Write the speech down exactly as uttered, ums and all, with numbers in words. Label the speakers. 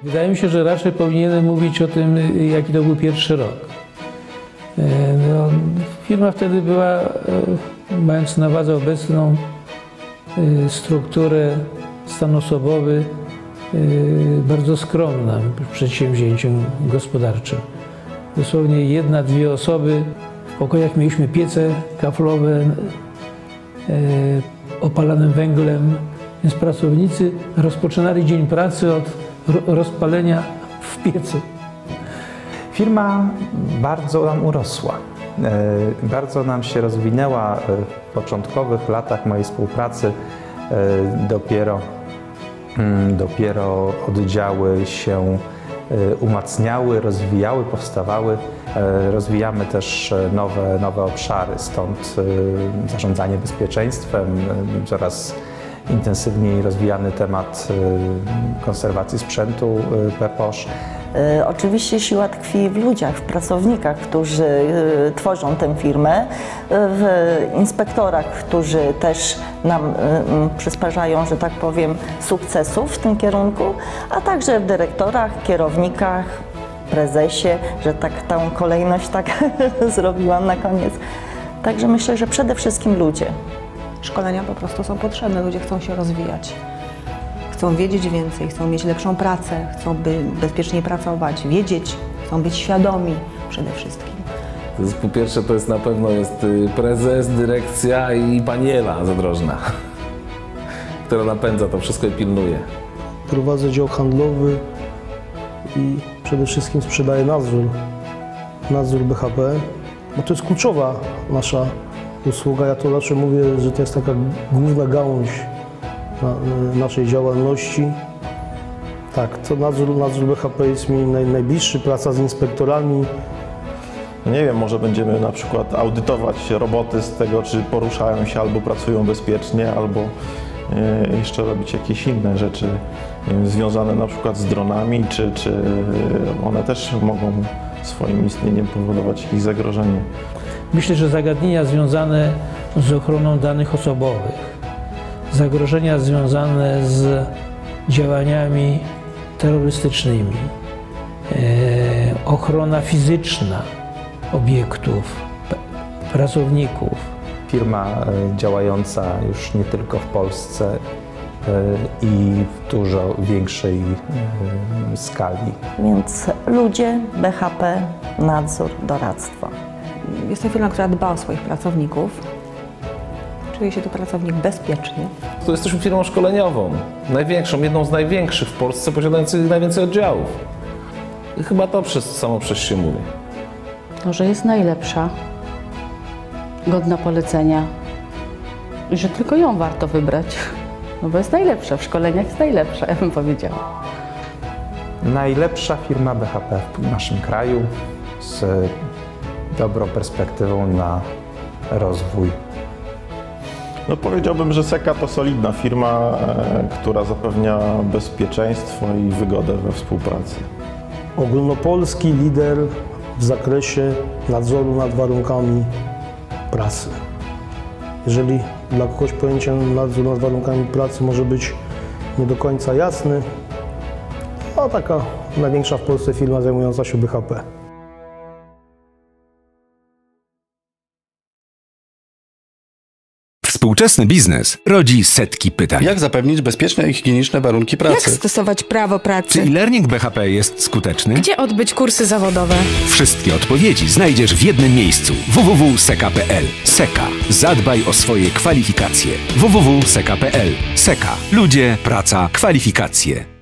Speaker 1: Wydaje mi się, że raczej powinienem mówić o tym, jaki to był pierwszy rok. No, firma wtedy była, mając na wadze obecną strukturę, stan osobowy, bardzo skromna w przedsięwzięciu gospodarczym. Dosłownie jedna, dwie osoby. W pokojach mieliśmy piece kaflowe opalane węglem, więc pracownicy rozpoczynali dzień pracy od rozpalenia w piecu.
Speaker 2: Firma bardzo nam urosła. Bardzo nam się rozwinęła w początkowych latach mojej współpracy. Dopiero, dopiero oddziały się umacniały, rozwijały, powstawały. Rozwijamy też nowe, nowe obszary, stąd zarządzanie bezpieczeństwem, coraz intensywniej rozwijany temat konserwacji sprzętu P P O S.
Speaker 3: Oczywiście siła tkwi w ludziach, w pracownikach, którzy tworzą tę firmę, w inspektorach, którzy też nam przysparzają, że tak powiem, sukcesów w tym kierunku, a także w dyrektorach, kierownikach, prezesie, że tak tą kolejność tak zrobiłam na koniec. Także myślę, że przede wszystkim ludzie.
Speaker 4: Szkolenia po prostu są potrzebne, ludzie chcą się rozwijać. Chcą wiedzieć więcej, chcą mieć lepszą pracę, chcą by bezpiecznie pracować, wiedzieć, chcą być świadomi przede wszystkim.
Speaker 5: To jest, po pierwsze to jest na pewno jest prezes, dyrekcja i pani Ewa Zadrożna, która napędza to wszystko i pilnuje.
Speaker 6: Prowadzę dział handlowy i przede wszystkim sprzedaję nadzór, nadzór B H P, bo to jest kluczowa nasza usługa. Ja to zawsze mówię, że to jest taka główna gałąź na, na naszej działalności. Tak, to nadzór, nadzór B H P jest mi naj, najbliższy, praca z inspektorami.
Speaker 7: Nie wiem, może będziemy na przykład audytować roboty z tego, czy poruszają się albo pracują bezpiecznie, albo e, jeszcze robić jakieś inne rzeczy e, związane na przykład z dronami, czy, czy one też mogą swoim istnieniem powodować jakieś zagrożenie.
Speaker 1: Myślę, że zagadnienia związane z ochroną danych osobowych, zagrożenia związane z działaniami terrorystycznymi, e, ochrona fizyczna obiektów, pracowników.
Speaker 2: Firma działająca już nie tylko w Polsce i w dużo większej skali.
Speaker 3: Więc ludzie, B H P, nadzór, doradztwo.
Speaker 4: Jest to firma, która dba o swoich pracowników. Czuje się tu pracownik bezpiecznie.
Speaker 5: To jesteśmy firmą szkoleniową, największą, jedną z największych w Polsce, posiadających najwięcej oddziałów. I chyba to przez, samo przez się mówi.
Speaker 8: To, że jest najlepsza, godna polecenia i że tylko ją warto wybrać, no bo jest najlepsza, w szkoleniach jest najlepsza, ja bym powiedziała.
Speaker 2: Najlepsza firma B H P w naszym kraju z dobrą perspektywą na rozwój.
Speaker 7: No powiedziałbym, że Seka to solidna firma, e, która zapewnia bezpieczeństwo i wygodę we współpracy.
Speaker 6: Ogólnopolski lider w zakresie nadzoru nad warunkami pracy. Jeżeli dla kogoś pojęcie nadzór nad warunkami pracy może być nie do końca jasny, to taka największa w Polsce firma zajmująca się B H P.
Speaker 9: Współczesny biznes rodzi setki pytań.
Speaker 10: Jak zapewnić bezpieczne i higieniczne warunki pracy?
Speaker 11: Jak stosować prawo pracy?
Speaker 9: Czy e-learning B H P jest skuteczny?
Speaker 11: Gdzie odbyć kursy zawodowe?
Speaker 9: Wszystkie odpowiedzi znajdziesz w jednym miejscu. w w w kropka seka kropka p l. Seka. Zadbaj o swoje kwalifikacje. w w w kropka seka kropka p l. Seka. Ludzie, praca, kwalifikacje.